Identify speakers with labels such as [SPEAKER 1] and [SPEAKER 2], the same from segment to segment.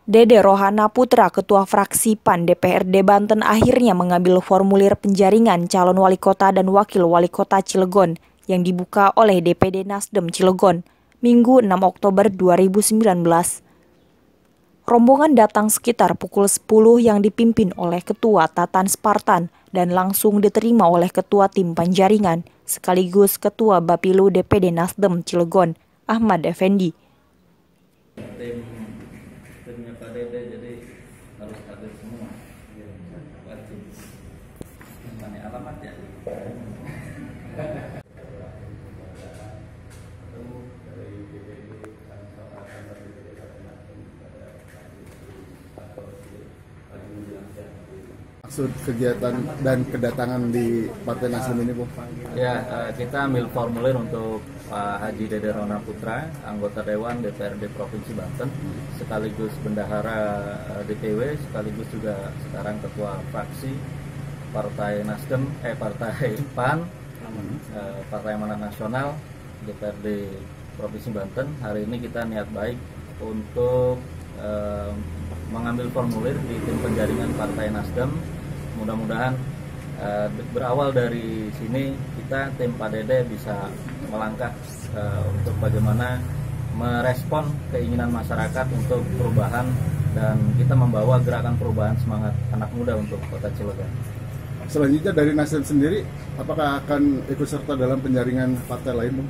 [SPEAKER 1] Dede Rohana Putra, Ketua Fraksi PAN DPRD Banten akhirnya mengambil formulir penjaringan calon wali kota dan wakil wali kota Cilegon yang dibuka oleh DPD Nasdem Cilegon, Minggu 6 Oktober 2019. Rombongan datang sekitar pukul 10 yang dipimpin oleh Ketua Tatan Spartan dan langsung diterima oleh Ketua Tim Penjaringan, sekaligus Ketua Bapilu DPD Nasdem Cilegon, Ahmad Effendi.
[SPEAKER 2] Timnya Pak Dede, jadi harus hadir semua. Wajib. Mana alamatnya?
[SPEAKER 3] Maksud kegiatan dan kedatangan di Partai Nasdem ini, Bu?
[SPEAKER 2] Ya, kita ambil formulir untuk Pak Haji Dede Rohana Putra, anggota Dewan DPRD Provinsi Banten, sekaligus bendahara DPW, sekaligus juga sekarang Ketua Fraksi Partai Nasdem, Partai PAN, Partai Amanat Nasional DPRD Provinsi Banten. Hari ini kita niat baik untuk mengambil formulir di tim penjaringan Partai Nasdem. Mudah-mudahan berawal dari sini kita tim Pak Dede bisa melangkah untuk bagaimana merespon keinginan masyarakat untuk perubahan dan kita membawa gerakan perubahan semangat anak muda untuk Kota Cilegon.
[SPEAKER 3] Selanjutnya dari Nasdem sendiri, apakah akan ikut serta dalam penjaringan partai lain, Bu?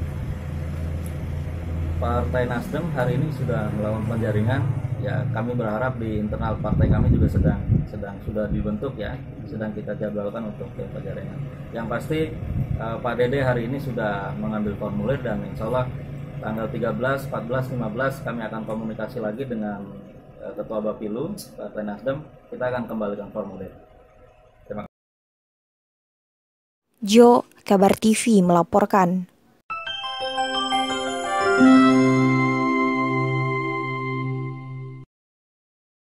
[SPEAKER 2] Partai Nasdem hari ini sudah melakukan penjaringan. Ya, kami berharap di internal partai kami juga sedang sudah dibentuk ya, sedang kita jadwalkan untuk tim penjaringan. Yang pasti Pak Dede hari ini sudah mengambil formulir dan insya Allah tanggal 13, 14, 15 kami akan komunikasi lagi dengan Ketua Bapilu Partai Nasdem. Kita akan kembalikan formulir. Terima kasih.
[SPEAKER 1] Jo, Kabar TV melaporkan.